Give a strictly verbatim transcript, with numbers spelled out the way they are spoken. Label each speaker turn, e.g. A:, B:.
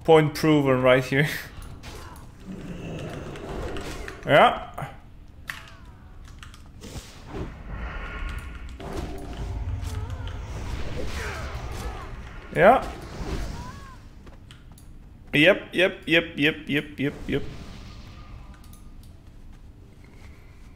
A: Point proven right here. Ja. Ja. Yep, yep, yep, yep, yep, yep, yep.